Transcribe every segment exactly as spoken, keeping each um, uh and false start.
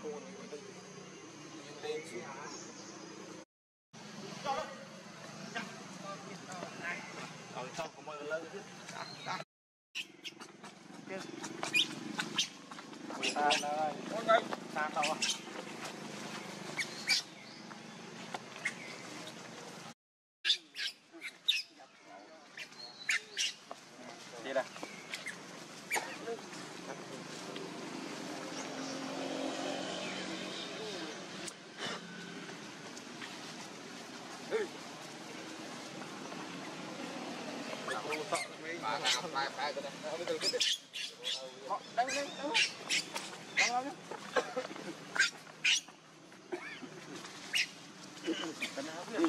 Rồi xong cũng mới lớn chứ. Đó. Chứ. À, rồi. Ôi đây, xa tao à. Đi đây. Ba ba ba ba cái này. Bây giờ cái này. Họ đánh lên, đánh lên. Đánh lên nhá. Đánh áo kìa.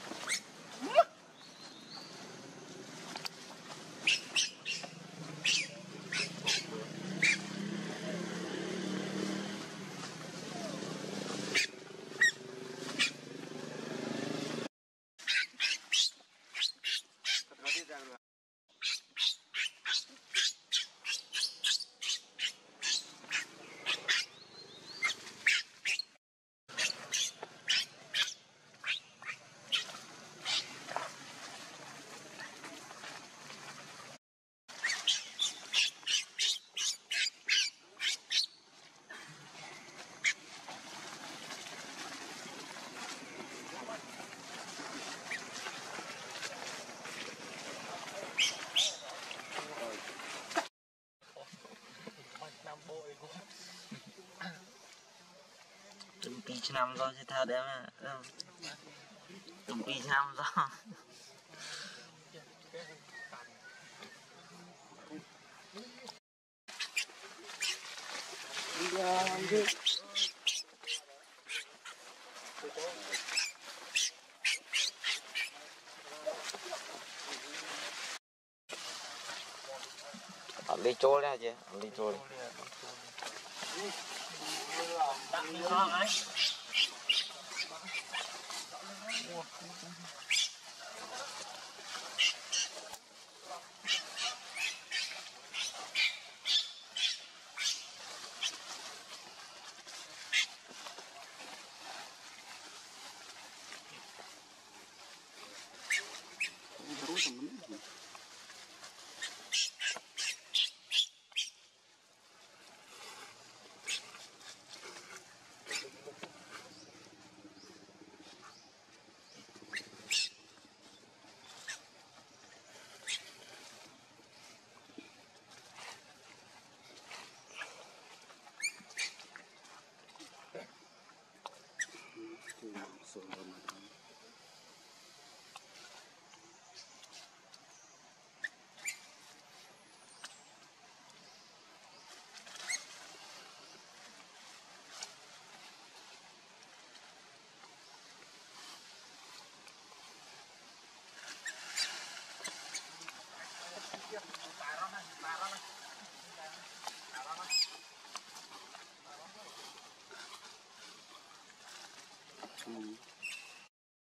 Từng pi năm rồi sẽ thao đéo nè. Từng pi năm rồi. Ở đi trôi ra chứ, ở đi trôi. Tặng đi ngon ấy.